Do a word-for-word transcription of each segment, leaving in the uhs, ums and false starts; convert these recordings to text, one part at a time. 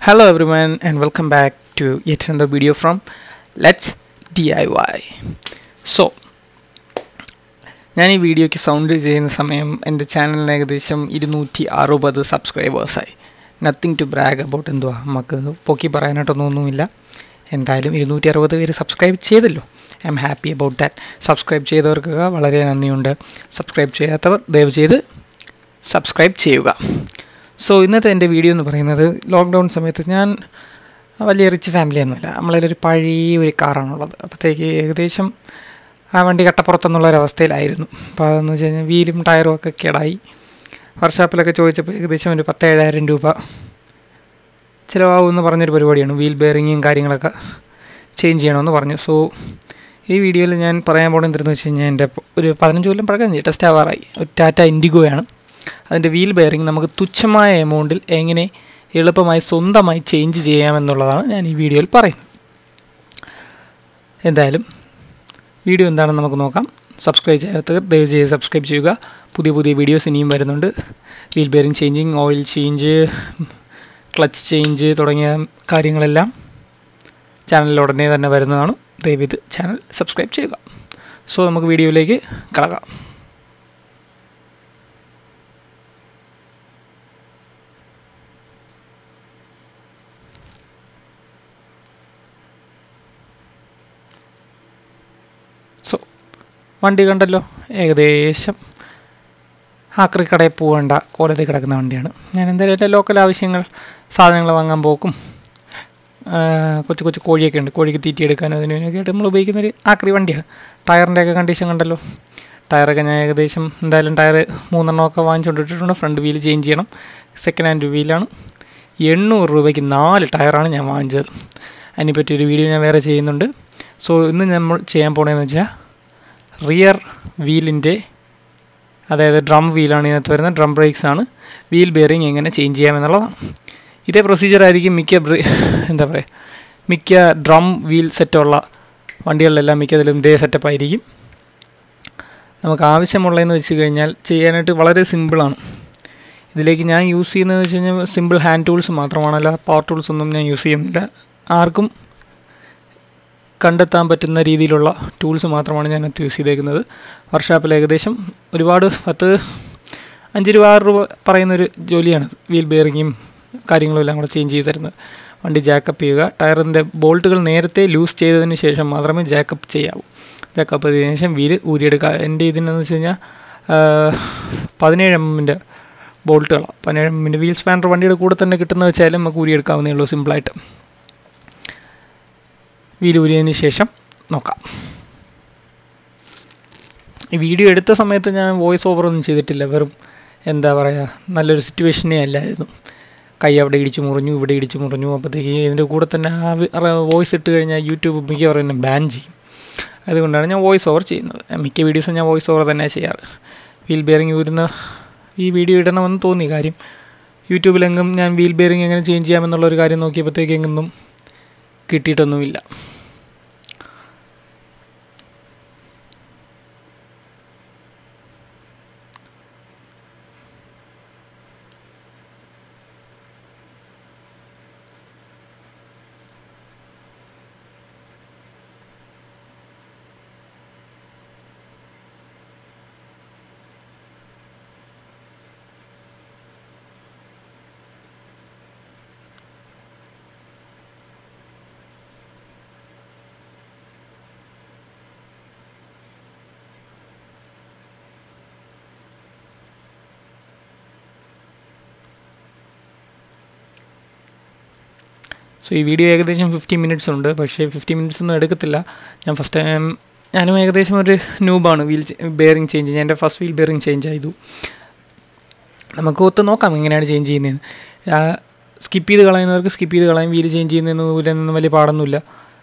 Hello everyone and welcome back to yet another video from Let's D I Y. So, ഞാൻ ഈ വീഡിയോയ്ക്ക് sound ചെയ്യുന്ന സമയം എൻ്റെ ചാനലിന് ഏകദേശം ഇരുന്നൂറ്റി അറുപത് സബ്സ്ക്രൈബേഴ്സായി. Nothing to brag about. എന്തുവാ നമുക്ക് പൊക്കി പറയാനായിട്ടൊന്നുമില്ല. എന്തായാലും ഇരുന്നൂറ്റി അറുപത് പേര് സബ്സ്ക്രൈബ് ചെയ്തല്ലോ. I'm happy about that. Subscribe ചെയ്തവർക്ക് വളരെ നന്ദിയുണ്ട്. സബ്സ്ക്രൈബ് ചെയ്യാത്തവർ ദയവ് ചെയ്ത് സബ്സ്ക്രൈബ് ചെയ്യുക. സോ ഇന്നത്തെ എൻ്റെ വീഡിയോ എന്ന് പറയുന്നത്, ലോക്ക്ഡൗൺ സമയത്ത് ഞാൻ വലിയ റിച്ച് ഫാമിലിയൊന്നുമില്ല. നമ്മളതിലൊരു പഴയ ഒരു കാറാണുള്ളത്. അപ്പോഴത്തേക്ക് ഏകദേശം ആ വണ്ടി കട്ടപ്പുറത്തെന്നുള്ളൊരവസ്ഥയിലായിരുന്നു. അപ്പോൾ അതെന്ന് വെച്ച് കഴിഞ്ഞാൽ വീലും ടയറും ഒക്കെ കേടായി. വർക്ക്ഷോപ്പിലൊക്കെ ചോദിച്ചപ്പോൾ ഏകദേശം ഒരു പത്തേഴായിരം രൂപ ചിലവാകുമെന്ന് പറഞ്ഞൊരു പരിപാടിയാണ്. വീൽ ബെയറിങ്ങും കാര്യങ്ങളൊക്കെ ചേഞ്ച് ചെയ്യണമെന്ന് പറഞ്ഞു. സോ ഈ വീഡിയോയിൽ ഞാൻ പറയാൻ പോകുന്നത് എന്തെന്ന് വെച്ച് കഴിഞ്ഞാൽ, എൻ്റെ ഒരു പതിനഞ്ച് കൊല്ലം പഴക്കം ടെസ്റ്റ് ആവാറായി ഒരു ടാറ്റ ഇൻഡിഗോയാണ്. അതിൻ്റെ വീൽ ബെയറിംഗ് നമുക്ക് തുച്ഛമായ എമൗണ്ടിൽ എങ്ങനെ എളുപ്പമായി സ്വന്തമായി ചേഞ്ച് ചെയ്യാമെന്നുള്ളതാണ് ഞാൻ ഈ വീഡിയോയിൽ പറയുന്നത്. എന്തായാലും വീഡിയോ എന്താണെന്ന് നമുക്ക് നോക്കാം. സബ്സ്ക്രൈബ് ചെയ്യാത്തവർ ദയവ് ചെയ്ത് സബ്സ്ക്രൈബ് ചെയ്യുക. പുതിയ പുതിയ വീഡിയോസ് ഇനിയും വരുന്നുണ്ട്. Wheel bearing changing, oil change, clutch change തുടങ്ങിയ കാര്യങ്ങളെല്ലാം ചാനലിൽ ഉടനെ തന്നെ വരുന്നതാണ്. ദയവിത് ചാനൽ സബ്സ്ക്രൈബ് ചെയ്യുക. സോ നമുക്ക് വീഡിയോയിലേക്ക് കടക്കാം. സോ വണ്ടി കണ്ടല്ലോ, ഏകദേശം ആക്രി കടയിൽ പോകേണ്ട കോലത്തിൽ കിടക്കുന്ന വണ്ടിയാണ്. ഞാൻ എന്തായാലും എൻ്റെ ലോക്കൽ ആവശ്യങ്ങൾ, സാധനങ്ങൾ വാങ്ങാൻ പോക്കും, കൊച്ചു കൊച്ചു കോഴിയൊക്കെ ഉണ്ട്, കോഴിക്ക് തീറ്റിയെടുക്കാനും അതിനൊക്കെ ആയിട്ട് നമ്മൾ ഉപയോഗിക്കുന്നൊരു ആക്രി വണ്ടിയാണ്. ടയറിൻ്റെയൊക്കെ കണ്ടീഷൻ കണ്ടല്ലോ. ടയറൊക്കെ ഞാൻ ഏകദേശം എന്തായാലും ടയർ മൂന്നെണ്ണമൊക്കെ വാങ്ങിച്ചുകൊണ്ടിട്ടിട്ടുണ്ട്. ഫ്രണ്ട് വീല് ചേഞ്ച് ചെയ്യണം. സെക്കൻഡ് ഹാൻഡ് വീലാണ്. എണ്ണൂറ് രൂപയ്ക്ക് നാല് ടയറാണ് ഞാൻ വാങ്ങിച്ചത്. അതിനെപ്പറ്റിയൊരു വീഡിയോ ഞാൻ വേറെ ചെയ്യുന്നുണ്ട്. സോ ഇന്ന് നമ്മൾ ചെയ്യാൻ പോകണമെന്ന് വെച്ചാൽ, റിയർ വീലിൻ്റെ, അതായത് ഡ്രം വീലാണ് ഇതിനകത്ത് വരുന്ന, ഡ്രം ബ്രേക്സ് ആണ്. വീൽ ബെയറിങ് എങ്ങനെ ചേഞ്ച് ചെയ്യാമെന്നുള്ളതാണ്. ഇതേ പ്രൊസീജിയറായിരിക്കും മിക്ക ബ്രേ എന്താ പറയുക മിക്ക ഡ്രം വീൽ സെറ്റുള്ള വണ്ടികളിലെല്ലാം മിക്കതിലും ഇതേ സെറ്റപ്പായിരിക്കും. നമുക്ക് ആവശ്യമുള്ളതെന്ന് വെച്ച് കഴിഞ്ഞാൽ ചെയ്യാനായിട്ട് വളരെ സിമ്പിളാണ്. ഇതിലേക്ക് ഞാൻ യൂസ് ചെയ്യുന്നതെന്ന് വെച്ച് കഴിഞ്ഞാൽ സിമ്പിൾ ഹാൻഡ് ടൂൾസ് മാത്രമാണ്, അല്ല പവർ ടൂൾസ് ഒന്നും ഞാൻ യൂസ് ചെയ്യുന്നില്ല. ആർക്കും കണ്ടെത്താൻ പറ്റുന്ന രീതിയിലുള്ള ടൂൾസ് മാത്രമാണ് ഞാൻ അത് യൂസ് ചെയ്തേക്കുന്നത്. വർക്ക്ഷോപ്പിൽ ഏകദേശം ഒരുപാട് പത്ത് അഞ്ച് രൂപ ആറ് രൂപ പറയുന്നൊരു ജോലിയാണ് വീൽ ബെയറിങ്ങും കാര്യങ്ങളും എല്ലാം കൂടെ ചേഞ്ച് ചെയ്ത് തരുന്നത്. വണ്ടി ജാക്കപ്പ് ചെയ്യുക. ടയറിൻ്റെ ബോൾട്ടുകൾ നേരത്തെ ലൂസ് ചെയ്തതിന് ശേഷം മാത്രമേ ജാക്കപ്പ് ചെയ്യാവൂ. ജാക്കപ്പ് ചെയ്തതിന് ശേഷം വീല് ഊരിയെടുക്കുക. എൻ്റെ ഇതിനെന്ന് വെച്ച് കഴിഞ്ഞാൽ പതിനേഴ് എം എമ്മിൻ്റെ ബോൾട്ടുകളാണ്. പതിനേഴ് എം എമ്മിൻ്റെ വീൽ സ്പാനർ വണ്ടിയുടെ കൂടെ തന്നെ കിട്ടുന്ന വെച്ചാലും നമുക്ക് ഊരിയെടുക്കാവുന്നേ ഉള്ളൂ, സിമ്പിളായിട്ട്. വീൽ ഊരിയതിന് ശേഷം നോക്കാം. ഈ വീഡിയോ എടുത്ത സമയത്ത് ഞാൻ വോയിസ് ഓവറൊന്നും ചെയ്തിട്ടില്ല. വെറും എന്താ പറയുക, നല്ലൊരു സിറ്റുവേഷനേ അല്ലായിരുന്നു. കൈ അവിടെ ഇടിച്ച് മുറിഞ്ഞു, ഇവിടെ ഇടിച്ച് മുറിഞ്ഞു. അപ്പോഴത്തേക്ക് ഇതിൻ്റെ കൂടെ തന്നെ ആ വോയിസ് ഇട്ട് കഴിഞ്ഞാൽ യൂട്യൂബ് മിക്കവാറും എന്നെ ബാൻ ചെയ്യും. അതുകൊണ്ടാണ് ഞാൻ വോയിസ് ഓവർ ചെയ്യുന്നത്. മിക്ക വീഡിയോസും ഞാൻ വോയിസ് ഓവർ തന്നെ ചെയ്യാറ്. വീൽ ബെയറിങ് ഊരുന്ന ഈ വീഡിയോ ഇടണമെന്ന് തോന്നി. കാര്യം യൂട്യൂബിലെങ്കും ഞാൻ വീൽ ബെയറിങ് എങ്ങനെ ചേഞ്ച് ചെയ്യാമെന്നുള്ളൊരു കാര്യം നോക്കിയപ്പോഴത്തേക്ക് എങ്ങൊന്നും കിട്ടിയിട്ടൊന്നുമില്ല. സോ ഈ വീഡിയോ ഏകദേശം ഫിഫ്റ്റി മിനിറ്റ്സ് ഉണ്ട്. പക്ഷേ ഫിഫ്റ്റി മിനിറ്റ്സ് ഒന്നും എടുക്കത്തില്ല. ഞാൻ ഫസ്റ്റ് ടൈം, ഞാനും ഏകദേശം ഒരു ന്യൂബാണ് വീൽ ബെയറിങ് ചേഞ്ച് ചെയ്യാൻ. എൻ്റെ ഫസ്റ്റ് വീൽ ബെയറിങ് ചേഞ്ച് ചെയ്തു. നമുക്ക് ഒത്ത് നോക്കാം എങ്ങനെയാണ് ചേഞ്ച് ചെയ്യുന്നതെന്ന്. സ്കിപ്പ് ചെയ്ത് കളയുന്നവർക്ക് സ്കിപ്പ് ചെയ്ത് കളയാം. വീല് ചേഞ്ച് ചെയ്യുന്നതിനൊന്നും വലിയ പാടൊന്നുമില്ല.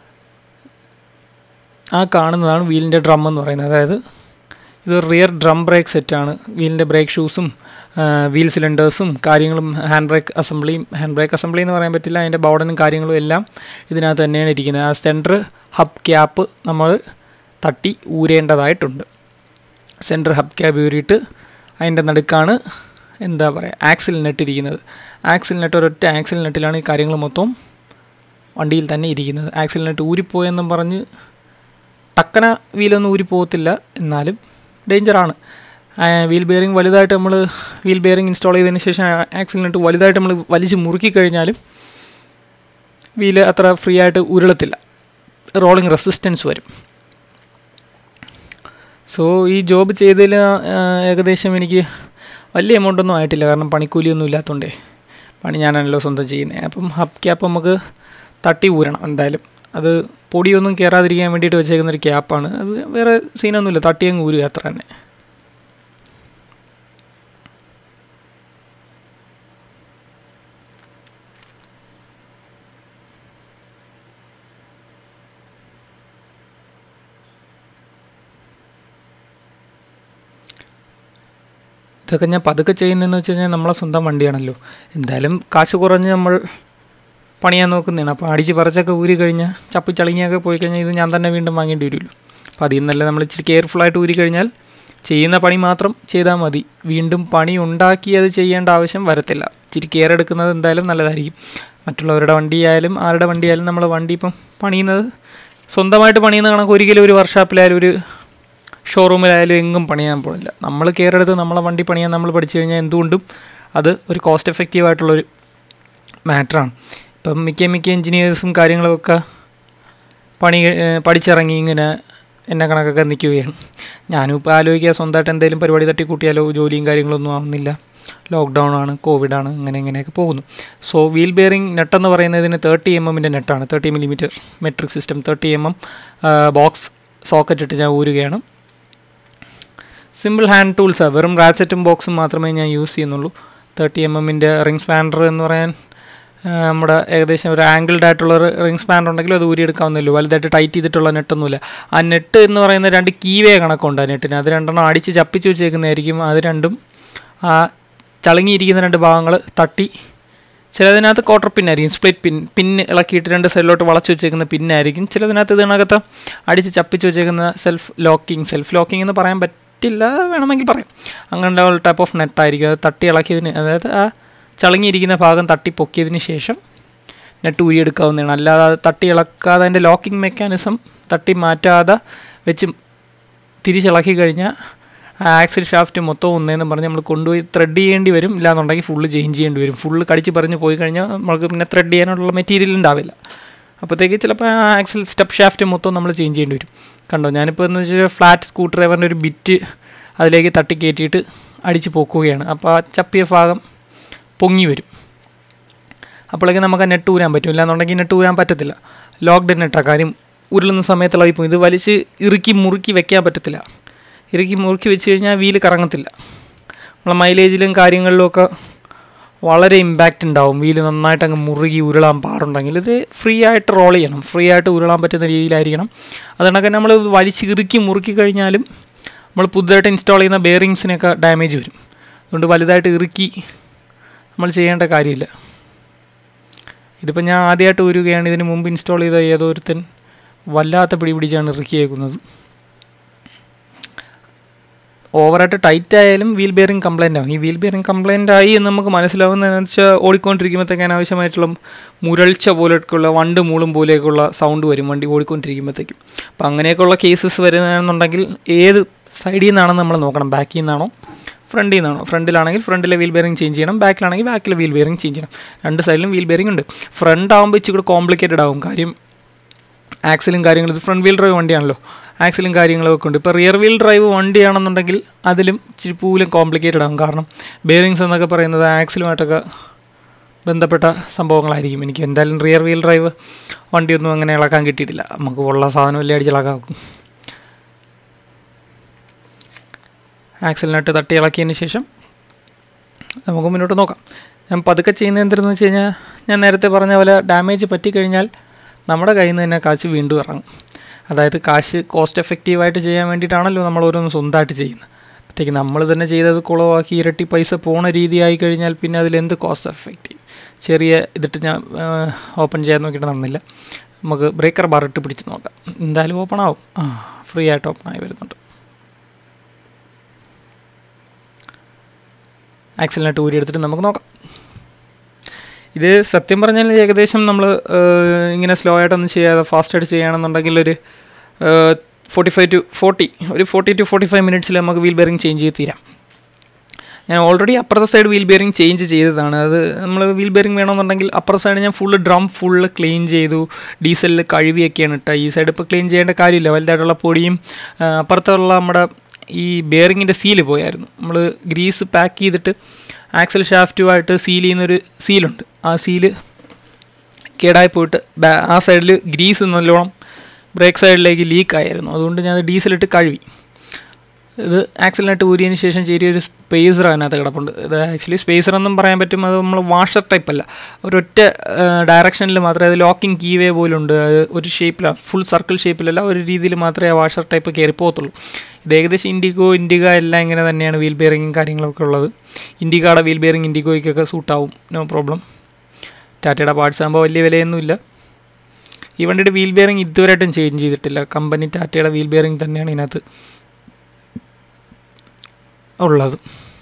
ആ കാണുന്നതാണ് വീലിൻ്റെ ഡ്രം എന്ന് പറയുന്നത്. അതായത് ഇത് റിയർ ഡ്രം ബ്രേക്ക് സെറ്റാണ്. വീലിൻ്റെ ബ്രേക്ക് ഷൂസും വീൽ സിലിണ്ടേഴ്സും കാര്യങ്ങളും ഹാൻഡ് ബ്രേക്ക് അസംബ്ലിയും, ഹാൻഡ് ബ്രേക്ക് അസംബ്ലി എന്ന് പറയാൻ പറ്റില്ല, അതിൻ്റെ ബോർഡനും കാര്യങ്ങളും എല്ലാം ഇതിനകത്ത് തന്നെയാണ് ഇരിക്കുന്നത്. ആ സെൻറ്റർ ഹബ് ക്യാപ്പ് നമ്മൾ തട്ടി ഊരേണ്ടതായിട്ടുണ്ട്. സെൻറ്റർ ഹബ് ക്യാപ്പ് ഊരിയിട്ട് അതിൻ്റെ നടുക്കാണ് എന്താ പറയുക ആക്സിൽ നെറ്റ് ഇരിക്കുന്നത്. ആക്സിൽ നെറ്റ് ഒരൊറ്റ ആക്സിൽ നെറ്റിലാണ് ഈ കാര്യങ്ങൾ മൊത്തം വണ്ടിയിൽ തന്നെ ഇരിക്കുന്നത്. ആക്സിൽ നെറ്റ് ഊരിപ്പോയെന്നും പറഞ്ഞ് ടക്കന വീലൊന്നും ഊരിപ്പോകത്തില്ല, എന്നാലും ഡേഞ്ചറാണ്. വീൽ ബെയറിംഗ് വലുതായിട്ട് നമ്മൾ വീൽ ബെയറിംഗ് ഇൻസ്റ്റാൾ ചെയ്തതിന് ശേഷം ആക്സിൽ നെറ്റ് വലുതായിട്ട് നമ്മൾ വലിച്ച് മുറുക്കി കഴിഞ്ഞാലും വീല് അത്ര ഫ്രീ ആയിട്ട് ഉരുളത്തില്ല, റോളിംഗ് റെസിസ്റ്റൻസ് വരും. സോ ഈ ജോബ് ചെയ്തതിൽ ഏകദേശം എനിക്ക് വലിയ എമൗണ്ടൊന്നും ആയിട്ടില്ല, കാരണം പണിക്കൂലിയൊന്നും ഇല്ലാത്തതുകൊണ്ടേ. പണി ഞാനാണല്ലോ സ്വന്തം ചെയ്യുന്നത്. അപ്പം ഹബ് ക്യാപ്പ് നമുക്ക് തട്ടി ഊരണം എന്തായാലും. അത് പൊടിയൊന്നും കയറാതിരിക്കാൻ വേണ്ടിയിട്ട് വെച്ചേക്കുന്നൊരു ക്യാപ്പാണ്. അത് വേറെ സീനൊന്നുമില്ല, തട്ടിയങ്ങ് ഊരുക അത്ര തന്നെ. ഇതൊക്കെ ഞാൻ പതുക്കെ ചെയ്യുന്നതെന്ന് വെച്ച് കഴിഞ്ഞാൽ നമ്മളെ സ്വന്തം വണ്ടിയാണല്ലോ, എന്തായാലും കാശ് കുറഞ്ഞ് നമ്മൾ പണിയാൻ നോക്കുന്നതാണ്. അപ്പോൾ അടിച്ച് പറിച്ചൊക്കെ ഊരി കഴിഞ്ഞാൽ ചപ്പി ചളിങ്ങിയൊക്കെ പോയി കഴിഞ്ഞാൽ ഇത് ഞാൻ തന്നെ വീണ്ടും വാങ്ങേണ്ടി വരുമല്ലോ. അപ്പോൾ അതിൽ നിന്നല്ല നമ്മൾ ഇച്ചിരി കെയർഫുള്ളായിട്ട് ഊരി കഴിഞ്ഞാൽ ചെയ്യുന്ന പണി മാത്രം ചെയ്താൽ മതി, വീണ്ടും പണി ഉണ്ടാക്കി അത് ചെയ്യേണ്ട ആവശ്യം വരത്തില്ല. ഇച്ചിരി കെയർ എടുക്കുന്നത് എന്തായാലും നല്ലതായിരിക്കും. മറ്റുള്ളവരുടെ വണ്ടിയായാലും ആരുടെ വണ്ടിയായാലും നമ്മൾ വണ്ടി ഇപ്പം പണിയുന്നത് സ്വന്തമായിട്ട് പണിയുന്ന കണക്ക് ഒരിക്കലും ഒരു വർക്ക്ഷോപ്പിലായാലും ഒരു ഷോറൂമിലായാലും എങ്ങും പണിയാൻ പോകില്ല. നമ്മൾ കെയർ എടുത്ത് നമ്മളെ വണ്ടി പണിയാൻ നമ്മൾ പഠിച്ചു കഴിഞ്ഞാൽ എന്തുകൊണ്ടും അത് ഒരു കോസ്റ്റ് എഫക്റ്റീവ് ആയിട്ടുള്ളൊരു മാറ്ററാണ്. ഇപ്പം മിക്ക മിക്ക എൻജിനീയേഴ്സും കാര്യങ്ങളൊക്കെ പണി പഠിച്ചിറങ്ങി ഇങ്ങനെ എന്നെ കണക്കൊക്കെ നിൽക്കുകയാണ്. ഞാനും ഇപ്പോൾ ആലോചിക്കുക സ്വന്തമായിട്ട് എന്തെങ്കിലും പരിപാടി തട്ടിക്കൂട്ടിയാലോ, ജോലിയും കാര്യങ്ങളൊന്നും ആവുന്നില്ല, ലോക്ക്ഡൗൺ ആണ്, കോവിഡാണ്, അങ്ങനെ ഇങ്ങനെയൊക്കെ പോകുന്നു. സോ വീൽ ബെയറിംഗ് നെട്ടെന്ന് പറയുന്നതിന് തേർട്ടി എം എമ്മിൻ്റെ നെറ്റാണ്, thirty millimetre metric system, thirty M M box socket ഇട്ട് ഞാൻ ഊരുകയാണ്. സിമ്പിൾ ഹാൻഡ് ടൂൾസാണ്, വെറും റാച്ചറ്റും ബോക്സും മാത്രമേ ഞാൻ യൂസ് ചെയ്യുന്നുള്ളൂ. തേർട്ടി എം എമ്മിൻ്റെ റിംഗ് സ്പാൻഡർ എന്ന് പറയാൻ നമ്മുടെ ഏകദേശം ഒരു ആംഗിൾഡ് ആയിട്ടുള്ള റിംഗ് സ്പാൻഡർ ഉണ്ടെങ്കിലും അത് ഊരിയെടുക്കാവുന്നല്ലോ, വലുതായിട്ട് ടൈറ്റ് ചെയ്തിട്ടുള്ള നെറ്റൊന്നുമില്ല. ആ നെറ്റ് എന്ന് പറയുന്ന രണ്ട് കീവേ കണക്കുണ്ട് ആ നെറ്റിന്, അത് രണ്ടെണ്ണം അടിച്ച് ചപ്പിച്ച് വെച്ചേക്കുന്നതായിരിക്കും. അത് രണ്ടും ആ ചളുങ്ങിയിരിക്കുന്ന രണ്ട് ഭാഗങ്ങൾ തട്ടി, ചിലതിനകത്ത് കോട്ടർ പിന്നായിരിക്കും, സ്പ്ലിറ്റ് പിൻ പിന്ന് ഇളക്കിയിട്ട് രണ്ട് സൈഡിലോട്ട് വളച്ച് വെച്ചേക്കുന്ന പിന്നായിരിക്കും, ചിലതിനകത്ത് ഇതിനകത്ത് അടിച്ച് ചപ്പിച്ച് വെച്ചേക്കുന്ന സെൽഫ് ലോക്കിംഗ് സെൽഫ് ലോക്കിംഗ് എന്ന് പറയാൻ പറ്റില്ല, വേണമെങ്കിൽ പറയാം, അങ്ങനെയുള്ള ടൈപ്പ് ഓഫ് നെറ്റായിരിക്കും. അത് തട്ടി ഇളക്കിയതിന്, അതായത് ആ ചളുങ്ങിയിരിക്കുന്ന ഭാഗം തട്ടി പൊക്കിയതിന് ശേഷം നെറ്റ് ഊരിയെടുക്കാവുന്നതാണ്. അല്ലാതെ തട്ടി ഇളക്കാതെ അതിൻ്റെ ലോക്കിംഗ് മെക്കാനിസം തട്ടി മാറ്റാതെ വെച്ച് തിരിച്ചിളക്കി കഴിഞ്ഞാൽ ആക്സിൽ ഷാഫ്റ്റ് മൊത്തം ഒന്നേന്ന് പറഞ്ഞ് നമ്മൾ കൊണ്ടുപോയി ത്രെഡ് ചെയ്യേണ്ടി വരും, ഇല്ലാന്നുണ്ടെങ്കിൽ ഫുള്ള് ചേഞ്ച് ചെയ്യേണ്ടി വരും. ഫുള്ള് കടിച്ച് പറഞ്ഞ് പോയി കഴിഞ്ഞാൽ നമുക്ക് പിന്നെ ത്രെഡ് ചെയ്യാനുള്ള മെറ്റീരിയൽ ഉണ്ടാവില്ല. അപ്പോഴത്തേക്ക് ചിലപ്പോൾ ആ ആക്സിൽ സ്റ്റെപ്പ് ഷാഫ്റ്റ് മൊത്തം നമ്മൾ ചേഞ്ച് ചെയ്യേണ്ടി വരും. കണ്ടോ, ഞാനിപ്പോൾ എന്ന് വെച്ചാൽ ഫ്ലാറ്റ് സ്ക്രൂ ഡ്രൈവറിൻ്റെ ഒരു ബിറ്റ് അതിലേക്ക് തട്ടി കയറ്റിയിട്ട് അടിച്ച് പോക്കുകയാണ്. അപ്പോൾ ആ ചപ്പിയ ഭാഗം പൊങ്ങി വരും. അപ്പോഴേക്കും നമുക്ക് ആ നെട്ട് ഊരാൻ പറ്റും, ഇല്ലാന്നുണ്ടെങ്കിൽ നെട്ട് ഊരാൻ പറ്റത്തില്ല. ലോക്ക്ഡ് നെട്ടാണ്, കാര്യം ഉരുളുന്ന സമയത്തുള്ള ഇപ്പോൾ ഇത് വലിച്ച് ഇറുക്കി മുറുക്കി വെക്കാൻ പറ്റത്തില്ല. ഇറുക്കി മുറുക്കി വെച്ച് കഴിഞ്ഞാൽ വീല് കറങ്ങത്തില്ല. നമ്മളെ മൈലേജിലും കാര്യങ്ങളിലുമൊക്കെ വളരെ ഇമ്പാക്റ്റ് ഉണ്ടാവും. വീല് നന്നായിട്ട് അങ്ങ് മുറുകി ഉരുളാൻ പാടുണ്ടെങ്കിൽ ഇത് ഫ്രീ ആയിട്ട് റോൾ ചെയ്യണം, ഫ്രീ ആയിട്ട് ഉരുളാൻ പറ്റുന്ന രീതിയിലായിരിക്കണം. അതുകൊണ്ടൊക്കെ നമ്മൾ വലിച്ച് ഇറുക്കി മുറുക്കി കഴിഞ്ഞാലും നമ്മൾ പുതുതായിട്ട് ഇൻസ്റ്റാൾ ചെയ്യുന്ന ബെയറിങ്സിനൊക്കെ ഡാമേജ് വരും. അതുകൊണ്ട് വലുതായിട്ട് ഇറുക്കി നമ്മൾ ചെയ്യേണ്ട കാര്യമില്ല. ഇതിപ്പോൾ ഞാൻ ആദ്യമായിട്ട് ഊരുകയാണ്. ഇതിന് മുമ്പ് ഇൻസ്റ്റാൾ ചെയ്ത ഏതോ ഒരുത്തൻ വല്ലാത്ത പിടി പിടിച്ചാണ് ഇറുക്കിയേക്കുന്നത്. ഓവറായിട്ട് ടൈറ്റ് ആയാലും വീൽ ബെയറിംഗ് കംപ്ലൈൻ്റ് ആവും. ഈ വീൽ ബെയറിംഗ് കംപ്ലൈൻ്റ് ആയി എന്ന് നമുക്ക് മനസ്സിലാവുന്നതെന്ന് വെച്ചാൽ ഓടിക്കൊണ്ടിരിക്കുമ്പോഴത്തേക്ക് അനാവശ്യമായിട്ടുള്ള മുരൾച്ച പോലെയൊക്കെയുള്ള വണ്ട് മൂളും പോലെയൊക്കെയുള്ള സൗണ്ട് വരും വണ്ടി ഓടിക്കൊണ്ടിരിക്കുമ്പോഴത്തേക്കും. അപ്പോൾ അങ്ങനെയൊക്കെയുള്ള കേസസ് വരുന്നതെന്നുണ്ടെങ്കിൽ ഏത് സൈഡിൽ നിന്നാണെന്ന് നമ്മൾ നോക്കണം, ബാക്കിൽ നിന്നാണോ ഫ്രണ്ടിൽ നിന്നാണോ. ഫ്രണ്ടിലാണെങ്കിൽ ഫ്രണ്ടിലെ വീൽ ബെയറിംഗ് ചേഞ്ച് ചെയ്യണം, ബാക്കിലാണെങ്കിൽ ബാക്കിലെ വീൽ ബെയറിംഗ് ചേഞ്ച് ചെയ്യണം. രണ്ട് സൈഡിലും വീൽ ബെയറിംഗ് ഉണ്ട്. ഫ്രണ്ട് ആകുമ്പോൾ ഇച്ചിരി കൂടെ കോംപ്ലിക്കേറ്റഡ് ആകും, കാര്യം ആക്സിലും കാര്യങ്ങളും, ഇത് ഫ്രണ്ട് വീൽ ഡ്രൈവ് വണ്ടിയാണല്ലോ, ആക്സിലും കാര്യങ്ങളൊക്കെ ഉണ്ട്. ഇപ്പോൾ റിയർ വീൽ ഡ്രൈവ് വണ്ടിയാണെന്നുണ്ടെങ്കിൽ അതിലും ഇച്ചിരി പൂലും കോംപ്ലിക്കേറ്റഡ് ആകും, കാരണം ബെയറിങ്സ് എന്നൊക്കെ പറയുന്നത് ആക്സിലുമായിട്ടൊക്കെ ബന്ധപ്പെട്ട സംഭവങ്ങളായിരിക്കും. എനിക്ക് എന്തായാലും റിയർ വീൽ ഡ്രൈവ് വണ്ടിയൊന്നും അങ്ങനെ ഇളക്കാൻ കിട്ടിയിട്ടില്ല, നമുക്ക് ഉള്ള സാധനം എല്ലാം അടിച്ച് ഇളക്കാൻ നോക്കും. ആക്സിലിനായിട്ട് തട്ടി ഇളക്കിയതിന് ശേഷം നമുക്ക് മുന്നോട്ട് നോക്കാം. ഞാൻ പതുക്കെ ചെയ്യുന്നത് എന്തെന്ന് വെച്ച് കഴിഞ്ഞാൽ, ഞാൻ നേരത്തെ പറഞ്ഞ പോലെ ഡാമേജ് പറ്റിക്കഴിഞ്ഞാൽ നമ്മുടെ കയ്യിൽ നിന്ന് തന്നെ കാശ് വീണ്ടും ഇറങ്ങും. അതായത് കാശ് കോസ്റ്റ് എഫക്റ്റീവായിട്ട് ചെയ്യാൻ വേണ്ടിയിട്ടാണല്ലോ നമ്മൾ ഓരോന്ന് സ്വന്തമായിട്ട് ചെയ്യുന്നത്. അപ്പോഴത്തേക്ക് നമ്മൾ തന്നെ ചെയ്തത് കുളവാക്കി ഇരട്ടി പൈസ പോണ രീതിയായി കഴിഞ്ഞാൽ പിന്നെ അതിലെന്ത് കോസ്റ്റ് എഫക്റ്റീവ്. ചെറിയ ഇതിട്ട് ഞാൻ ഓപ്പൺ ചെയ്യാൻ നോക്കിയിട്ട് നടന്നില്ല. നമുക്ക് ബ്രേക്കർ ബാർ ഇട്ട് പിടിച്ച് നോക്കാം, എന്തായാലും ഓപ്പൺ ആവും. ആ ഫ്രീ ആയിട്ട് ഓപ്പൺ ആയി വരുന്നുണ്ട്. ആക്സിലിനട്ട് ഊരിയെടുത്തിട്ട് നമുക്ക് നോക്കാം. ഇത് സത്യം പറഞ്ഞാൽ ഏകദേശം നമ്മൾ ഇങ്ങനെ സ്ലോ ആയിട്ടൊന്നും ചെയ്യാതെ ഫാസ്റ്റായിട്ട് ചെയ്യുകയാണെന്നുണ്ടെങ്കിൽ ഒരു ഫോർട്ടി ഫൈവ് ടു ഫോർട്ടി ഒരു ഫോർട്ടി ടു ഫോർട്ടി ഫൈവ് മിനിറ്റ്സിൽ നമുക്ക് വീൽ ബെയറിംഗ് ചേഞ്ച് ചെയ്ത് തീരാം. ഞാൻ ഓൾറെഡി അപ്പുറത്തെ സൈഡ് വീൽ ബെയറിംഗ് ചേഞ്ച് ചെയ്തതാണ്. അത് നമ്മൾ വീൽ ബെയറിംഗ് വേണമെന്നുണ്ടെങ്കിൽ അപ്പുറത്തെ സൈഡ് ഞാൻ ഫുള്ള് ഡ്രം ഫുള്ള് ക്ലീൻ ചെയ്തു, ഡീസലിൽ കഴുകിയൊക്കെയാണ് ഇട്ട. ഈ സൈഡ് ഇപ്പോൾ ക്ലീൻ ചെയ്യേണ്ട കാര്യമില്ല, വലുതായിട്ടുള്ള പൊടിയും അപ്പുറത്തുള്ള നമ്മുടെ ഈ ബെയറിങ്ങിൻ്റെ സീല് പോയായിരുന്നു. നമ്മൾ ഗ്രീസ് പാക്ക് ചെയ്തിട്ട് ആക്സൽ ഷാഫ്റ്റുമായിട്ട് സീൽ ചെയ്യുന്നൊരു സീലുണ്ട്, ആ സീല് കേടായി പോയിട്ട് ആ സൈഡിൽ ഗ്രീസ് നല്ലോണം ബ്രേക്ക് സൈഡിലേക്ക് ലീക്കായിരുന്നു. അതുകൊണ്ട് ഞാൻ ഡീസലിട്ട് കഴുകി. ഇത് ആക്സിലിനട്ട് ഊരിയതിന് ശേഷം ചെറിയൊരു സ്പേസർ അതിനകത്ത് കിടപ്പുണ്ട്. ഇത് ആക്ച്വലി സ്പേസർ എന്നും പറയാൻ പറ്റും, അത് നമ്മൾ വാഷർ ടൈപ്പ് അല്ല, ഒരൊറ്റ ഡയറക്ഷനിൽ മാത്രമേ, അത് ലോക്കിംഗ് കീവേ പോലുണ്ട്, അത് ഒരു ഷേപ്പിലാണ്, ഫുൾ സർക്കിൾ ഷേപ്പിലല്ല, ഒരു രീതിയിൽ മാത്രമേ ആ വാഷർ ടൈപ്പ് കയറി പോകത്തുള്ളൂ. ഇത് ഏകദേശം ഇൻഡിഗോ ഇൻഡിഗ എല്ലാം ഇങ്ങനെ തന്നെയാണ് വീൽ ബെയറിങ്ങും കാര്യങ്ങളൊക്കെ ഉള്ളത്. ഇൻഡിഗയുടെ വീൽ ബെയറിങ് ഇൻഡിഗോയ്ക്കൊക്കെ സൂട്ടാവും, നോ പ്രോബ്ലം. ടാറ്റയുടെ പാർട്സ് ആകുമ്പോൾ വലിയ വിലയൊന്നുമില്ല. ഈ വണ്ടിയുടെ വീൽ ബെയറിങ് ഇതുവരെയായിട്ടും ചേഞ്ച് ചെയ്തിട്ടില്ല. കമ്പനി ടാറ്റയുടെ വീൽ ബെയറിങ് തന്നെയാണ് ഇതിനകത്ത് ഉള്ളത്.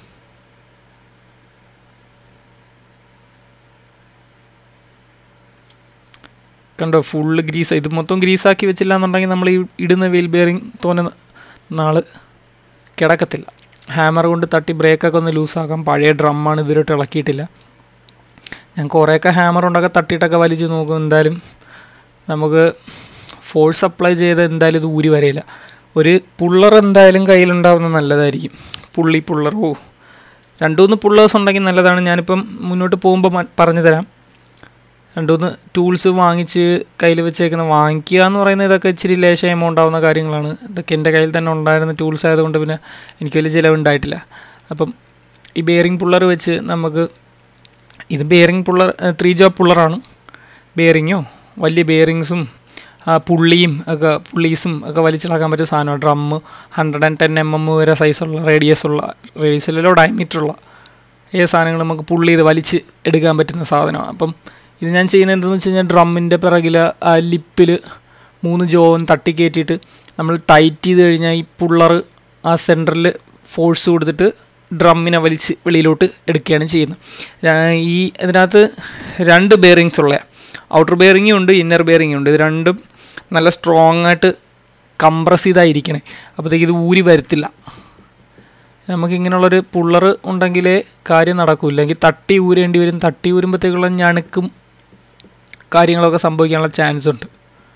കണ്ടോ, ഫുള്ള് ഗ്രീസ്. ഇത് മൊത്തം ഗ്രീസാക്കി വെച്ചില്ല എന്നുണ്ടെങ്കിൽ നമ്മൾ ഈ ഇടുന്ന വീൽ ബെയറിങ് തോന്നുന്ന നാൾ കിടക്കത്തില്ല. ഹാമർ കൊണ്ട് തട്ടി ബ്രേക്കൊക്കെ ഒന്ന് ലൂസാക്കാം. പഴയ ഡ്രമ്മാണ്, ഇതുവരെയായിട്ട് ഇളക്കിയിട്ടില്ല. ഞാൻ കുറേയൊക്കെ ഹാമർ കൊണ്ടൊക്കെ തട്ടിയിട്ടൊക്കെ വലിച്ച് നോക്കും, എന്തായാലും നമുക്ക് ഫോഴ്സ് അപ്ലൈ ചെയ്ത് എന്തായാലും ഇത് ഊരി വരയില്ല. ഒരു പുള്ളർ എന്തായാലും കയ്യിലുണ്ടാവുന്നത് നല്ലതായിരിക്കും. പുള്ളി പുള്ളറോ രണ്ടു മൂന്ന് പുള്ളേഴ്സ് ഉണ്ടെങ്കിൽ നല്ലതാണ്. ഞാനിപ്പം മുന്നോട്ട് പോകുമ്പോൾ പറഞ്ഞു തരാം. രണ്ടു മൂന്ന് ടൂൾസ് വാങ്ങിച്ച് കയ്യിൽ വെച്ചേക്കുന്ന, വാങ്ങിക്കുക എന്ന് പറയുന്നത് ഇതൊക്കെ ഇച്ചിരി ലേശ എമൗണ്ട് ആവുന്ന കാര്യങ്ങളാണ്. ഇതൊക്കെ എൻ്റെ കയ്യിൽ തന്നെ ഉണ്ടായിരുന്ന ടൂൾസ് ആയതുകൊണ്ട് പിന്നെ എനിക്ക് വലിയ ചിലവുണ്ടായിട്ടില്ല. അപ്പം ഈ ബെയറിംഗ് പുള്ളർ വെച്ച് നമുക്ക്, ഇത് ബെയറിംഗ് പുള്ളർ ത്രീ ജോബ് പുള്ളറാണ്. ബെയറിങ്ങോ വലിയ ബെയറിങ്സും പുള്ളിയും ഒക്കെ പുള്ളീസും ഒക്കെ വലിച്ചിളക്കാൻ പറ്റിയ സാധനമാണ്. Drum hundred and ten M M വരെ സൈസുള്ള റേഡിയസ് ഉള്ള റേഡിയസിലോ ഡയമീറ്ററുള്ള ഏത് സാധനങ്ങൾ നമുക്ക് പുള്ളി ചെയ്ത് വലിച്ച് എടുക്കാൻ പറ്റുന്ന സാധനമാണ്. അപ്പം ഇത് ഞാൻ ചെയ്യുന്നത് എന്താണെന്ന് വെച്ച് കഴിഞ്ഞാൽ ഡ്രമ്മിൻ്റെ പിറകിൽ ആ ലിപ്പിൽ മൂന്ന് ജോവൻ തട്ടി കയറ്റിയിട്ട് നമ്മൾ ടൈറ്റ് ചെയ്ത് കഴിഞ്ഞാൽ ഈ പുള്ളർ ആ സെൻറ്ററിൽ ഫോഴ്സ് കൊടുത്തിട്ട് ഡ്രമ്മിനെ വലിച്ച് വെളിയിലോട്ട് എടുക്കുകയാണ് ചെയ്യുന്നത്. ഈ ഇതിനകത്ത് രണ്ട് ബെയറിങ്സ് ഉള്ള, ഔട്ടർ ബെയറിങ്ങും ഉണ്ട്, ഇന്നർ ബെയറിങ്ങും ഉണ്ട്. ഇത് രണ്ടും നല്ല സ്ട്രോങ് ആയിട്ട് കംപ്രസ് ചെയ്തായിരിക്കണേ, അപ്പോഴത്തേക്ക് ഇത് ഊരി വരത്തില്ല. നമുക്കിങ്ങനെയുള്ളൊരു പുള്ളർ ഉണ്ടെങ്കിലേ കാര്യം നടക്കില്ല, എങ്കിൽ തട്ടി ഊരേണ്ടി വരും. തട്ടി ഊരുമ്പോഴത്തേക്കുള്ള ഞണുക്കും കാര്യങ്ങളൊക്കെ സംഭവിക്കാനുള്ള ചാൻസ് ഉണ്ട്.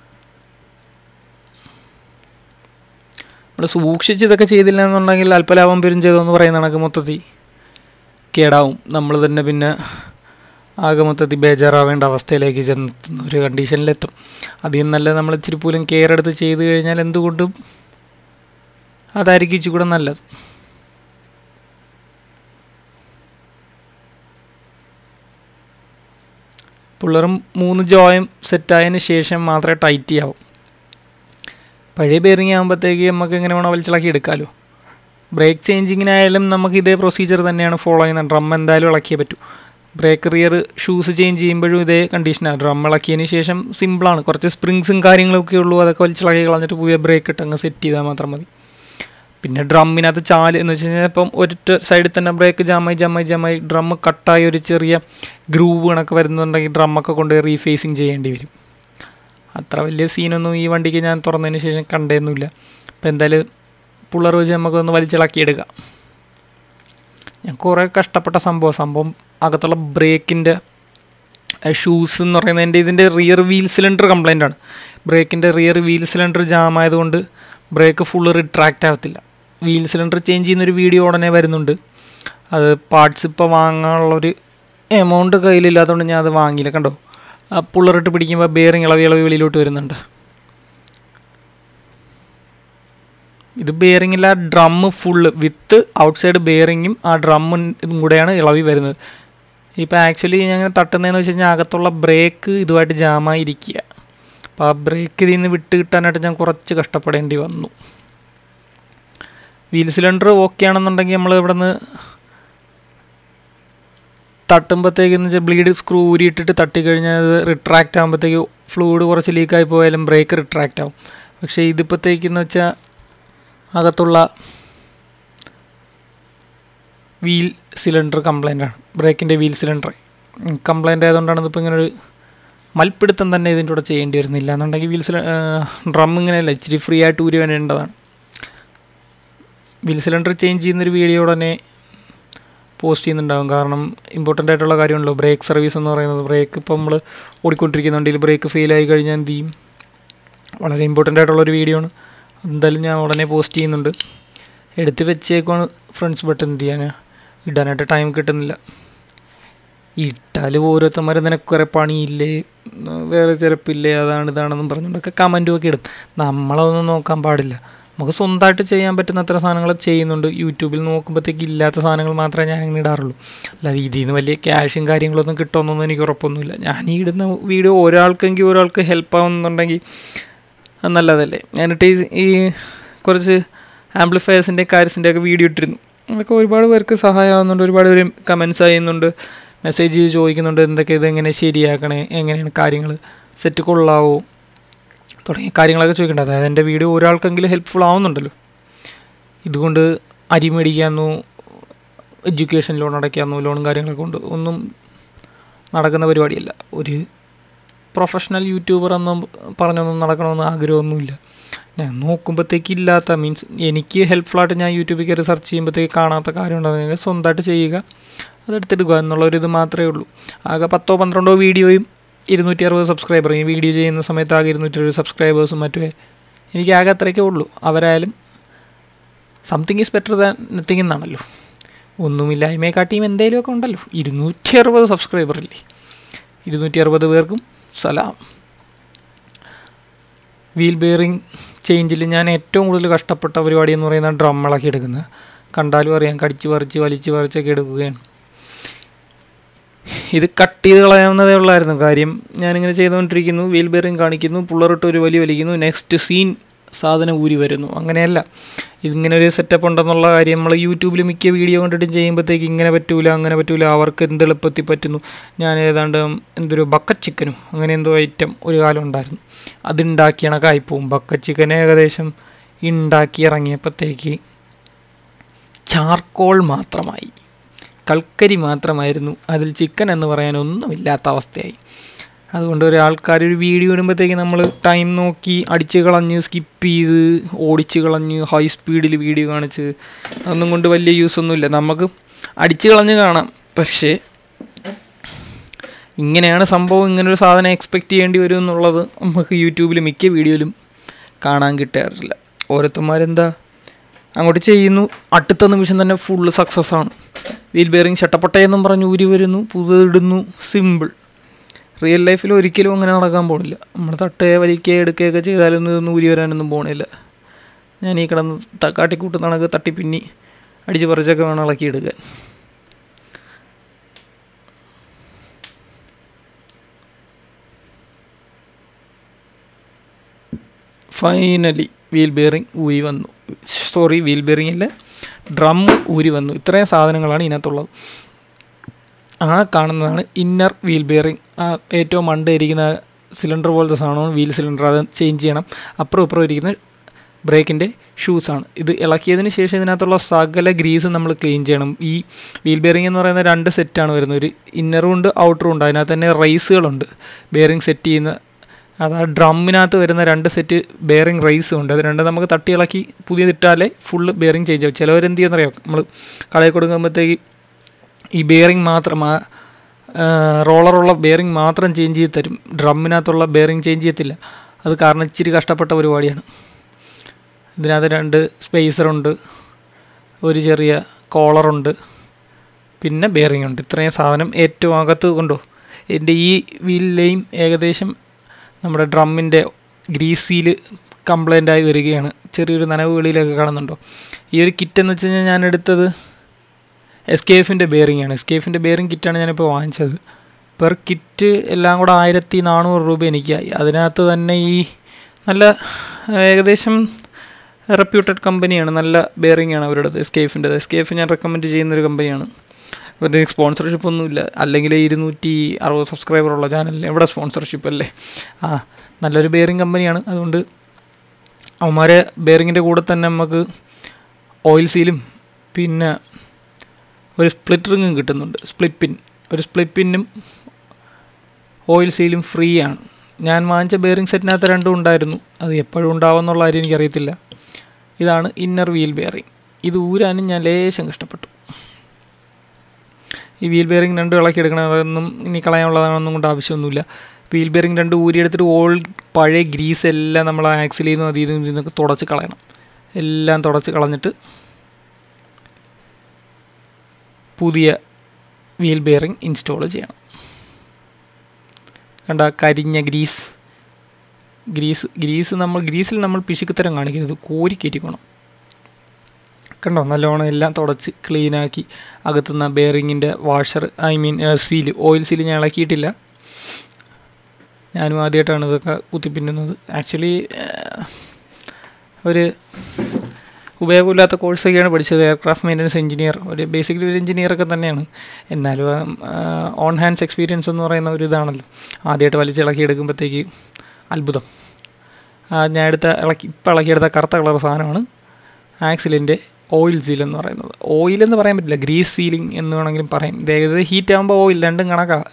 നമ്മൾ സൂക്ഷിച്ച് ഇതൊക്കെ ചെയ്തില്ല എന്നുണ്ടെങ്കിൽ അല്പലാഭം പേരും ചെയ്തോന്ന് പറയുന്ന കണക്ക് മൊത്തത്തിൽ കേടാവും. നമ്മൾ തന്നെ പിന്നെ ആകെ മൊത്തത്തിൽ ബേജാറാവേണ്ട അവസ്ഥയിലേക്ക് ചെന്നെത്തുന്ന ഒരു കണ്ടീഷനിലെത്തും. അതിൽ നല്ല നമ്മൾ ഇച്ചിരി പോലും കെയർ എടുത്ത് ചെയ്ത് കഴിഞ്ഞാൽ എന്തുകൊണ്ടും അതായിരിക്കും ഇച്ചിരി കൂടെ നല്ലത്. പുള്ളറും മൂന്ന് ജോയും സെറ്റായതിന് ശേഷം മാത്രമേ ടൈറ്റ് ചെയ്യാവൂ. പഴയ ബെയറിങ് ആകുമ്പോഴത്തേക്ക് നമുക്ക് എങ്ങനെ വേണോ വലിച്ചിളക്കി എടുക്കാമല്ലോ. ബ്രേക്ക് ചേഞ്ചിങ്ങിനായാലും നമുക്ക് ഇതേ പ്രൊസീജിയർ തന്നെയാണ് ഫോളോ ചെയ്യുന്നത്. ഡ്രം എന്തായാലും ഇളക്കിയേ പറ്റൂ. ബ്രേക്ക് റിയർ ഷൂസ് ചേഞ്ച് ചെയ്യുമ്പോഴും ഇതേ കണ്ടീഷനാണ്. ഡ്രം ഇളക്കിയതിന് ശേഷം സിമ്പിളാണ്, കുറച്ച് സ്പ്രിങ്സും കാര്യങ്ങളൊക്കെ ഉള്ളൂ, അതൊക്കെ വലിച്ചിളക്കി കളഞ്ഞിട്ട് പുതിയ ബ്രേക്ക് ഇട്ട് അങ്ങ് സെറ്റ് ചെയ്താൽ മാത്രം മതി. പിന്നെ ഡ്രമ്മിനകത്ത് ചാല് എന്ന് വെച്ച് കഴിഞ്ഞാൽ ഇപ്പം ഒരൊറ്റ സൈഡിൽ തന്നെ ബ്രേക്ക് ജാമായി ജാമായി ജാമായി ഡ്രം കട്ടായി ഒരു ചെറിയ ഗ്രൂവ് കണക്ക് വരുന്നുണ്ടെങ്കിൽ ഡ്രമ്മൊക്കെ കൊണ്ട് റീഫേസിങ് ചെയ്യേണ്ടി വരും. അത്ര വലിയ സീനൊന്നും ഈ വണ്ടിക്ക് ഞാൻ തുറന്നതിന് ശേഷം കണ്ടേന്നുമില്ല. അപ്പോൾ എന്തായാലും പുള്ളർ വെച്ച് നമുക്കൊന്ന് വലിച്ചിളക്കിയെടുക്കാം. ഞാൻ കുറേ കഷ്ടപ്പെട്ട സംഭവം സംഭവം അകത്തുള്ള ബ്രേക്കിൻ്റെ ഷൂസ് എന്ന് പറയുന്നത് എൻ്റെ ഇതിൻ്റെ റിയർ വീൽ സിലിണ്ടർ കംപ്ലൈൻ്റ് ആണ്. ബ്രേക്കിൻ്റെ റിയർ വീൽ സിലിണ്ടർ ജാം ആയതുകൊണ്ട് ബ്രേക്ക് ഫുള്ള് റിട്രാക്റ്റ് ആകത്തില്ല. വീൽ സിലിണ്ടർ ചേഞ്ച് ചെയ്യുന്നൊരു വീഡിയോ ഉടനെ വരുന്നുണ്ട്. അത് പാർട്സ് ഇപ്പോൾ വാങ്ങാനുള്ളൊരു എമൗണ്ട് കയ്യിലില്ലാത്തതുകൊണ്ട് ഞാൻ അത് വാങ്ങിയില്ല. കണ്ടോ, ആ പുള്ളറിട്ട് പിടിക്കുമ്പോൾ ബെയറിങ് ഇളവി ഇളവി വെളിയിലോട്ട് വരുന്നുണ്ട്. ഇത് ബെയറിങ്ങില്ല, drum full with outside ബെയറിങ്ങും ആ ഡ്രമ്മും ഇതും കൂടെയാണ് ഇളവി വരുന്നത്. ഇപ്പോൾ ആക്ച്വലി ഞാൻ അങ്ങനെ തട്ടുന്നതെന്ന് വെച്ച് കഴിഞ്ഞാൽ അകത്തുള്ള ബ്രേക്ക് ഇതുമായിട്ട് ജാമായിരിക്കുക. അപ്പോൾ ആ ബ്രേക്ക് ഇതിൽ നിന്ന് വിട്ട് കിട്ടാനായിട്ട് ഞാൻ കുറച്ച് കഷ്ടപ്പെടേണ്ടി വന്നു. വീൽ സിലിണ്ടർ ഓക്കെ ആണെന്നുണ്ടെങ്കിൽ നമ്മൾ ഇവിടെ നിന്ന് തട്ടുമ്പോഴത്തേക്കെന്ന് വെച്ചാൽ ബ്ലീഡ് സ്ക്രൂ ഊരിയിട്ടിട്ട് തട്ടിക്കഴിഞ്ഞാൽ അത് റിട്രാക്റ്റ് ആകുമ്പോഴത്തേക്ക് ഫ്ലൂയിഡ് കുറച്ച് ലീക്കായി പോയാലും ബ്രേക്ക് റിട്രാക്റ്റ് ആവും. പക്ഷേ ഇതിപ്പോഴത്തേക്കെന്ന് വെച്ചാൽ അകത്തുള്ള വീൽ സിലിണ്ടർ കംപ്ലൈൻ്റ് ആണ്. ബ്രേക്കിൻ്റെ വീൽ സിലിണ്ടർ കംപ്ലൈൻ്റ് ആയതുകൊണ്ടാണ് ഇതിപ്പോൾ ഇങ്ങനൊരു മൽപ്പിടുത്തം തന്നെ ഇതിൻ്റെ കൂടെ ചെയ്യേണ്ടി വരുന്നില്ല. എന്നുണ്ടെങ്കിൽ വീൽ സില ഡ്രം ഇങ്ങനെയല്ല, ഇച്ചിരി ഫ്രീ ആയിട്ട് ഊരി വേണ്ടതാണ്. വീൽ സിലിണ്ടർ ചേഞ്ച് ചെയ്യുന്നൊരു വീഡിയോ ഉടനെ പോസ്റ്റ് ചെയ്യുന്നുണ്ടാകും. കാരണം ഇമ്പോർട്ടൻ്റ് ആയിട്ടുള്ള കാര്യമാണല്ലോ ബ്രേക്ക് സർവീസ് എന്ന് പറയുന്നത്. ബ്രേക്ക് ഇപ്പോൾ നമ്മൾ ഓടിക്കൊണ്ടിരിക്കുന്നുണ്ടെങ്കിൽ ബ്രേക്ക് ഫെയിലായി കഴിഞ്ഞാൽ എന്ത് ചെയ്യും? വളരെ ഇമ്പോർട്ടൻ്റ് ആയിട്ടുള്ളൊരു വീഡിയോ ആണ്. എന്തായാലും ഞാൻ ഉടനെ പോസ്റ്റ് ചെയ്യുന്നുണ്ട്. എടുത്ത് വെച്ചേക്കാണ് ഫ്രണ്ട്സ്, ബട്ട് എന്ത് ചെയ്യാൻ, ഇടാനായിട്ട് ടൈം കിട്ടുന്നില്ല. ഇട്ടാൽ ഓരോരുത്തന്മാർ നിനക്ക് കുറേ പണിയില്ലേ, വേറെ ചെറുപ്പില്ലേ, അതാണ് ഇതാണെന്നും പറഞ്ഞുകൊണ്ടൊക്കെ കമൻറ്റും ഒക്കെ ഇടും. നമ്മളതൊന്നും നോക്കാൻ പാടില്ല. നമുക്ക് സ്വന്തമായിട്ട് ചെയ്യാൻ പറ്റുന്ന അത്ര സാധനങ്ങൾ ചെയ്യുന്നുണ്ട്. യൂട്യൂബിൽ നോക്കുമ്പോഴത്തേക്ക് ഇല്ലാത്ത സാധനങ്ങൾ മാത്രമേ ഞാനിങ്ങനെ ഇടാറുള്ളൂ. അല്ലാതെ ഇതിൽ നിന്ന് വലിയ ക്യാഷും കാര്യങ്ങളൊന്നും കിട്ടുമെന്നൊന്നും എനിക്ക് ഉറപ്പൊന്നുമില്ല. ഞാൻ ഈ ഇടുന്ന വീഡിയോ ഒരാൾക്കെങ്കിൽ ഒരാൾക്ക് ഹെൽപ്പ് ആവുന്നുണ്ടെങ്കിൽ നല്ലതല്ലേ. ഞാനിട്ട് ഈ കുറച്ച് ആംപ്ലിഫയേഴ്സിൻ്റെ കാര്യത്തിൻ്റെ ഒക്കെ വീഡിയോ ഇട്ടിരുന്നു. അതൊക്കെ ഒരുപാട് പേർക്ക് സഹായമാകുന്നുണ്ട്. ഒരുപാട് പേര് കമൻസ് ചെയ്യുന്നുണ്ട്, മെസ്സേജ് ചെയ്ത് ചോദിക്കുന്നുണ്ട് എന്തൊക്കെ ഇതെങ്ങനെ ശരിയാക്കണേ, എങ്ങനെയാണ് കാര്യങ്ങൾ സെറ്റ് കൊള്ളാവോ തുടങ്ങിയ കാര്യങ്ങളൊക്കെ ചോദിക്കേണ്ടത്. അതായത് എൻ്റെ വീഡിയോ ഒരാൾക്കെങ്കിലും ഹെൽപ്ഫുൾ ആവുന്നുണ്ടല്ലോ. ഇതുകൊണ്ട് അരി മേടിക്കാമെന്നോ എഡ്യൂക്കേഷൻ ലോൺ അടയ്ക്കാമെന്നോ ലോണും കാര്യങ്ങളൊക്കെ കൊണ്ട് ഒന്നും നടക്കുന്ന പരിപാടിയല്ല. ഒരു പ്രൊഫഷണൽ യൂട്യൂബർ എന്നും പറഞ്ഞൊന്നും നടക്കണമെന്ന് ആഗ്രഹമൊന്നുമില്ല. ഞാൻ നോക്കുമ്പോഴത്തേക്ക് ഇല്ലാത്ത മീൻസ് എനിക്ക് ഹെൽപ്ഫുള്ളായിട്ട് ഞാൻ യൂട്യൂബിൽ കയറി സെർച്ച് ചെയ്യുമ്പോഴത്തേക്ക് കാണാത്ത കാര്യം ഉണ്ടാകുന്നെങ്കിൽ സ്വന്തമായിട്ട് ചെയ്യുക, അതെടുത്തെടുക്കുക എന്നുള്ളൊരു ഇത് മാത്രമേ ഉള്ളൂ. ആകെ പത്തോ പന്ത്രണ്ടോ വീഡിയോയും ഇരുന്നൂറ്റി അറുപത് സബ്സ്ക്രൈബർ, ഈ വീഡിയോ ചെയ്യുന്ന സമയത്ത് ആകെ ഇരുന്നൂറ്റി അറുപത് സബ്സ്ക്രൈബേഴ്സും മറ്റേ എനിക്ക് ആകെ അത്രയൊക്കെ ഉള്ളൂ. അവരായാലും something is better than nothing എന്നാണല്ലോ. ഒന്നുമില്ലായ്മയെ കാട്ടിയും എന്തെങ്കിലുമൊക്കെ ഉണ്ടല്ലോ. ഇരുന്നൂറ്റി അറുപത് സബ്സ്ക്രൈബറില്ലേ, ഇരുന്നൂറ്റി അറുപത് പേർക്കും സലാം. വീൽ ബെയറിംഗ് ചേഞ്ചിൽ ഞാൻ ഏറ്റവും കൂടുതൽ കഷ്ടപ്പെട്ട പരിപാടി എന്ന് പറയുന്നത് ഡ്രം ഇളക്കി എടുക്കുന്നത്. കണ്ടാലും അറിയാം, കടിച്ച് പറിച്ച് വലിച്ച് പറിച്ചൊക്കെ എടുക്കുകയാണ്. ഇത് കട്ട് ചെയ്ത് കളയാവുന്നതേ ഉള്ളായിരുന്നു. കാര്യം ഞാനിങ്ങനെ ചെയ്തുകൊണ്ടിരിക്കുന്നു, വീൽ ബെയറിംഗ് കാണിക്കുന്നു, പുള്ളറിട്ട് ഒരു വലി വലിക്കുന്നു, നെക്സ്റ്റ് സീൻ സാധനം ഊരി വരുന്നു. അങ്ങനെയല്ല, ഇതിങ്ങനെ ഒരു സെറ്റപ്പ് ഉണ്ടെന്നുള്ള കാര്യം നമ്മൾ യൂട്യൂബിൽ മിക്ക വീഡിയോ കണ്ടിട്ട് ചെയ്യുമ്പോഴത്തേക്ക് ഇങ്ങനെ പറ്റൂല, അങ്ങനെ പറ്റൂല, അവർക്ക് എന്ത് എളുപ്പത്തിൽ പറ്റുന്നു. ഞാൻ ഏതാണ്ട് എന്തൊരു ബക്കറ്റ് ചിക്കനും അങ്ങനെ എന്തോ ഐറ്റം ഒരു കാലം ഉണ്ടായിരുന്നു, അതുണ്ടാക്കി കണക്കായിപ്പോവും. ബക്കറ്റ് ചിക്കൻ ഏകദേശം ഉണ്ടാക്കി ഇറങ്ങിയപ്പോഴത്തേക്ക് ചാർക്കോൾ മാത്രമായി, കൽക്കരി മാത്രമായിരുന്നു, അതിൽ ചിക്കൻ എന്ന് പറയാൻ ഒന്നുമില്ലാത്ത അവസ്ഥയായി. അതുകൊണ്ട് ഒരാൾക്കാർ ഒരു വീഡിയോ ഇടുമ്പോഴത്തേക്ക് നമ്മൾ ടൈം നോക്കി അടിച്ച് കളഞ്ഞ് സ്കിപ്പ് ചെയ്ത് ഓടിച്ച് കളഞ്ഞ് ഹൈ സ്പീഡിൽ വീഡിയോ കാണിച്ച് അതൊന്നും കൊണ്ട് വലിയ യൂസൊന്നുമില്ല. നമുക്ക് അടിച്ച് കളഞ്ഞ് കാണാം, പക്ഷേ ഇങ്ങനെയാണ് സംഭവം, ഇങ്ങനൊരു സാധനം എക്സ്പെക്റ്റ് ചെയ്യേണ്ടി വരും എന്നുള്ളത് നമുക്ക് യൂട്യൂബിൽ മിക്ക വീഡിയോയിലും കാണാൻ കിട്ടാറില്ല. ഓരോരുത്തന്മാരെന്താ അങ്ങോട്ട് ചെയ്യുന്നു, അടുത്ത നിമിഷം തന്നെ ഫുള്ള് സക്സസ് ആണ്. വീൽ ബെയറിംഗ് ചട്ടപ്പട്ടയെന്നും പറഞ്ഞ് ഊരി വരുന്നു, പുതിയിടുന്നു, സിമ്പിൾ. റിയൽ ലൈഫിൽ ഒരിക്കലും അങ്ങനെ നടക്കാൻ പോണില്ല. നമ്മൾ തട്ടുകയോ വലിക്കുകയോ എടുക്കുകയൊക്കെ ചെയ്താലൊന്നും ഇതൊന്നും ഊരി വരാനൊന്നും പോണില്ല. ഞാൻ ഈ കിടന്ന് തക്കാട്ടിക്കൂട്ട് നടക്ക് തട്ടി പിന്നി അടിച്ച് പറിച്ചൊക്കെ വേണം ഇളക്കിയെടുക്കാൻ. ഫൈനലി വീൽ ബെയറിംഗ് ഊരി വന്നു. സോറി വീൽ ബെയറിംഗ് അല്ല, ഡ്രം ഊരി വന്നു. ഇത്രയും സാധനങ്ങളാണ് ഇതിനകത്തുള്ളത്. ആ കാണുന്നതാണ് ഇന്നർ വീൽ ബെയറിംഗ്. ആ ഏറ്റവും മണ്ടയിരിക്കുന്ന സിലിണ്ടർ പോലത്തെ സാധനമാണ് വീൽ സിലിണ്ടർ, അത് ചേഞ്ച് ചെയ്യണം. അപ്പുറം ഇപ്പുറം ഇരിക്കുന്ന ബ്രേക്കിൻ്റെ ഷൂസാണ്. ഇത് ഇളക്കിയതിന് ശേഷം ഇതിനകത്തുള്ള സകല ഗ്രീസ് നമ്മൾ ക്ലീൻ ചെയ്യണം. ഈ വീൽ ബെയറിംഗ് എന്ന് പറയുന്ന രണ്ട് സെറ്റാണ് വരുന്നത്, ഒരു ഇന്നറും ഉണ്ട് ഔട്ടറും ഉണ്ട്. അതിനകത്ത് തന്നെ റൈസുകളുണ്ട്, ബെയറിംഗ് സെറ്റ് ചെയ്യുന്ന. അത് ആ ഡ്രമ്മിനകത്ത് വരുന്ന രണ്ട് സെറ്റ് ബെയറിംഗ് റൈസും ഉണ്ട്. അത് രണ്ടും നമുക്ക് തട്ടി ഇളക്കി പുതിയതിട്ടാലേ ഫുള്ള് ബെയറിംഗ് ചേഞ്ച് ആവും. ചിലവരെന്ത് ചെയ്യുന്നറിയാം, നമ്മൾ കടയിൽ കൊടുക്കുമ്പോഴത്തേക്ക് ഈ ബെയറിംഗ് മാത്രം, ആ റോളറുള്ള ബെയറിംഗ് മാത്രം ചേഞ്ച് ചെയ്ത് തരും, ഡ്രമ്മിനകത്തുള്ള ബെയറിംഗ് ചേഞ്ച് ചെയ്യത്തില്ല. അത് കാരണം ഇച്ചിരി കഷ്ടപ്പെട്ട പരിപാടിയാണ്. ഇതിനകത്ത് രണ്ട് സ്പേസറുണ്ട്, ഒരു ചെറിയ കോളറുണ്ട്, പിന്നെ ബെയറിംഗ് ഉണ്ട്. ഇത്രയും സാധനം ഏറ്റവും അകത്ത് കൊണ്ടോ. എൻ്റെ ഈ വീലിലെയും ഏകദേശം നമ്മുടെ ഡ്രമ്മിൻ്റെ ഗ്രീസിൽ കംപ്ലൈൻ്റായി വരികയാണ്. ചെറിയൊരു നനവ് വെളിയിലൊക്കെ കാണുന്നുണ്ടോ. ഈ ഒരു കിറ്റ് എന്ന് വെച്ച് കഴിഞ്ഞാൽ ഞാൻ എടുത്തത് എസ് കെ എഫിൻ്റെ ബെയറിംഗ് ആണ്. എസ് കെ എഫിൻ്റെ ബെയറിംഗ് കിറ്റാണ് ഞാനിപ്പോൾ വാങ്ങിച്ചത്. പെർ കിറ്റ് എല്ലാം കൂടെ ആയിരത്തി നാനൂറ് രൂപ എനിക്കായി. അതിനകത്ത് തന്നെ ഈ നല്ല ഏകദേശം റെപ്യൂട്ടഡ് കമ്പനിയാണ്, നല്ല ബെയറിംഗ് ആണ് അവരുടേത്, എസ് കെ എഫിൻ്റെ. എസ് കെ എഫ് ഞാൻ റെക്കമെൻഡ് ചെയ്യുന്നൊരു കമ്പനിയാണ്. അവരുടെ സ്പോൺസർഷിപ്പ് ഒന്നുമില്ല, അല്ലെങ്കിൽ ഇരുന്നൂറ്റി അറുപത് സബ്സ്ക്രൈബറുള്ള ചാനലിൽ എവിടെ സ്പോൺസർഷിപ്പ് അല്ലേ. ആ നല്ലൊരു ബെയറിംഗ് കമ്പനിയാണ്. അതുകൊണ്ട് അവന്മാരെ ബെയറിങ്ങിൻ്റെ കൂടെ തന്നെ നമുക്ക് ഓയിൽ സീലും പിന്നെ ഒരു സ്പ്ലിറ്റ് റിങ്ങും കിട്ടുന്നുണ്ട്. സ്പ്ലിറ്റ് പിൻ ഒരു സ്പ്ലിറ്റ് പിന്നും ഓയിൽ സീലും ഫ്രീ ആണ്. ഞാൻ വാങ്ങിച്ച ബെയറിംഗ് സെറ്റിനകത്ത് രണ്ടും ഉണ്ടായിരുന്നു. അത് എപ്പോഴും ഉണ്ടാവുമെന്നുള്ള കാര്യം എനിക്കറിയത്തില്ല. ഇതാണ് ഇന്നർ വീൽ ബെയറിംഗ്. ഇത് ഊരാനും ഞാൻ ലേശം കഷ്ടപ്പെട്ടു. ഈ വീൽ ബെയറിംഗ് രണ്ടും ഇളക്കിയെടുക്കണം. അതൊന്നും ഇനി കളയാനുള്ളതാണെന്നും കൊണ്ട് ആവശ്യമൊന്നുമില്ല. വീൽ ബെയറിംഗ് രണ്ട് ഊരിയെടുത്തിട്ട് ഓൾഡ് പഴയ ഗ്രീസ് എല്ലാം നമ്മൾ ആക്സിലിൽ നിന്നും അതിൽ നിന്നും നിന്നൊക്കെ തുടച്ച് കളയണം. എല്ലാം തുടച്ച് കളഞ്ഞിട്ട് പുതിയ വീൽ ബെയറിംഗ് ഇൻസ്റ്റാൾ ചെയ്യണം. കണ്ട കരിഞ്ഞ ഗ്രീസ് ഗ്രീസ് ഗ്രീസ് നമ്മൾ ഗ്രീസിൽ നമ്മൾ പിശുക്കുത്തരം കാണിക്കരുത്, കോരി കയറ്റിക്കണം. കണ്ടോ, നല്ലോണം എല്ലാം തുടച്ച് ക്ലീനാക്കി അകത്തുനിന്ന് ബെയറിങ്ങിൻ്റെ washer I mean seal oil seal ഞാൻ ഇളക്കിയിട്ടില്ല. ഞാനും ആദ്യമായിട്ടാണ് ഇതൊക്കെ കുത്തിപ്പിന്നുന്നത്. ആക്ച്വലി ഒരു ഉപയോഗമില്ലാത്ത കോഴ്സൊക്കെയാണ് പഠിച്ചത്. എയർക്രാഫ്റ്റ് മെയിൻ്റനൻസ് എഞ്ചിനീയർ, ഒരു ബേസിക്കലി ഒരു എഞ്ചിനീയറൊക്കെ തന്നെയാണ്. എന്നാലും ഓൺ ഹാൻഡ്സ് എക്സ്പീരിയൻസ് എന്ന് പറയുന്ന ഒരു ഇതാണല്ലോ. ആദ്യമായിട്ട് വലിച്ചിളക്കി എടുക്കുമ്പോഴത്തേക്ക് അത്ഭുതം. ഞാൻ എടുത്ത ഇളക്കി ഇപ്പം ഇളക്കിയെടുത്ത കറുത്ത കളർ സാധനമാണ് ആക്സിലിൻ്റെ ഓയിൽ സീൽ എന്ന് പറയുന്നത്. ഓയിലെന്ന് പറയാൻ പറ്റില്ല, ഗ്രീസ് സീലിംഗ് എന്ന് വേണമെങ്കിലും പറയും. ഇത് ഏകദേശം ഹീറ്റ് ആകുമ്പോൾ ഓയിൽ രണ്ടും കണക്കാണ്.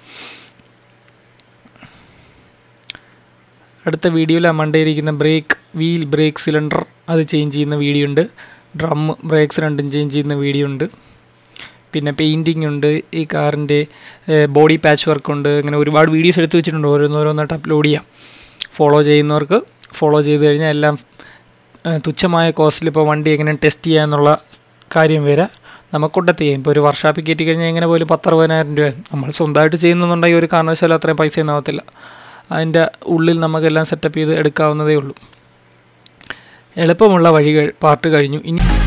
അടുത്ത വീഡിയോയിൽ ആ മണ്ടയിരിക്കുന്ന ബ്രേക്ക് വീൽ ബ്രേക്ക് സിലിണ്ടർ അത് ചേഞ്ച് ചെയ്യുന്ന വീഡിയോ ഉണ്ട്. ഡ്രം ബ്രേക്സ് രണ്ടും ചേഞ്ച് ചെയ്യുന്ന വീഡിയോ ഉണ്ട്. പിന്നെ പെയിൻറ്റിങ് ഉണ്ട്, ഈ കാറിൻ്റെ ബോഡി പാച്ച് വർക്കുണ്ട്. അങ്ങനെ ഒരുപാട് വീഡിയോസ് എടുത്ത് വെച്ചിട്ടുണ്ട്. ഓരോന്നോരോന്നായിട്ട് അപ്ലോഡ് ചെയ്യാം. ഫോളോ ചെയ്യുന്നവർക്ക് ഫോളോ ചെയ്ത് കഴിഞ്ഞാൽ എല്ലാം തുച്ഛമായ കോസ്റ്റിൽ ഇപ്പോൾ വണ്ടി എങ്ങനെ ടെസ്റ്റ് ചെയ്യുക എന്നുള്ള കാര്യം വരെ നമുക്കൊണ്ടത്ത് ചെയ്യാം. ഇപ്പോൾ ഒരു വർക്ക്ഷോപ്പിൽ കയറ്റി കഴിഞ്ഞാൽ എങ്ങനെ പോലും പത്തറുപതിനായിരം രൂപ നമ്മൾ സ്വന്തമായിട്ട് ചെയ്യുന്നുണ്ടെങ്കിൽ ഒരു കാരണവശാലും അത്രയും പൈസയൊന്നും ആവത്തില്ല. അതിൻ്റെ ഉള്ളിൽ നമുക്കെല്ലാം സെറ്റപ്പ് ചെയ്ത് എടുക്കാവുന്നതേ ഉള്ളൂ. എളുപ്പമുള്ള വഴികൾ പാർട്ട് കഴിഞ്ഞു. ഇനി